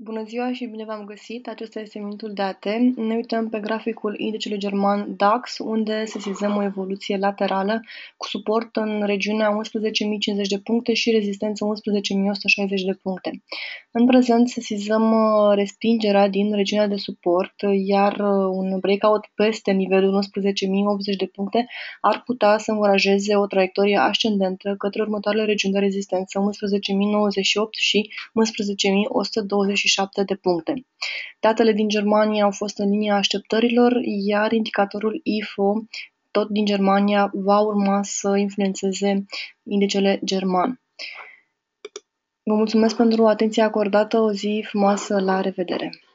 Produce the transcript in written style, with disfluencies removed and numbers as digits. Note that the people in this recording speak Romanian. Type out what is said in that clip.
Bună ziua și bine v-am găsit! Acesta este Minutul de AT. Ne uităm pe graficul indicele german DAX, unde sesizăm o evoluție laterală cu suport în regiunea 11.050 de puncte și rezistență 11.160 de puncte. În prezent sesizăm respingerea din regiunea de suport, iar un breakout peste nivelul 11.080 de puncte ar putea să încurajeze o traiectorie ascendentă către următoarele regiuni de rezistență 11.098 și 11.127 de puncte. Datele din Germania au fost în linia așteptărilor, iar indicatorul IFO, tot din Germania, va urma să influențeze indicele german. Vă mulțumesc pentru atenția acordată, o zi frumoasă, la revedere!